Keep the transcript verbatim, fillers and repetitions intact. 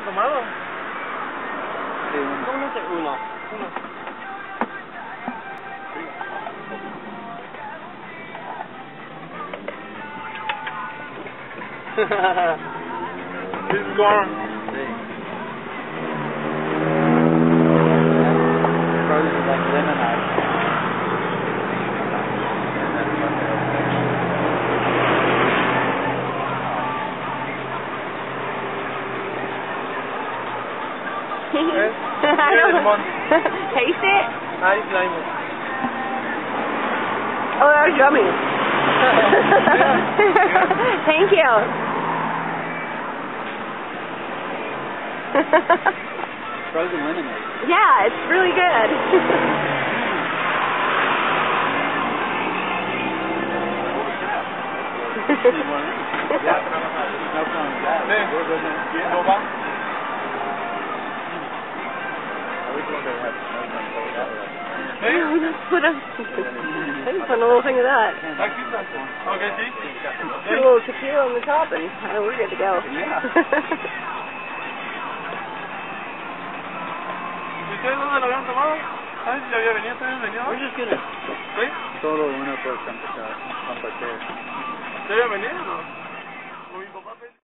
tomado? Sí, uno. ¿Cómo no sé? Uno. Uno. It's gone. Sí. Probably like lemon ice. Eh? I Yeah, don't limon. taste it. Ice lemon. Oh, that was yummy. Thank you. Frozen lemonade. Yeah, it's really good. Yeah, no problem. Yeah. No va? I wish we could have no one told that. Hey? We just put a, I just put a little thing of that. Aquí está. Okay, sí. Put a little tequila on the top and uh, we're good to go. Yeah. ¿Y ustedes dónde lo habían tomado? ¿Sabes si ya había venido? ¿También venido? We're just gonna ¿Sí? solo uno por compartir. ¿Ya había venido? ¿O mi papá?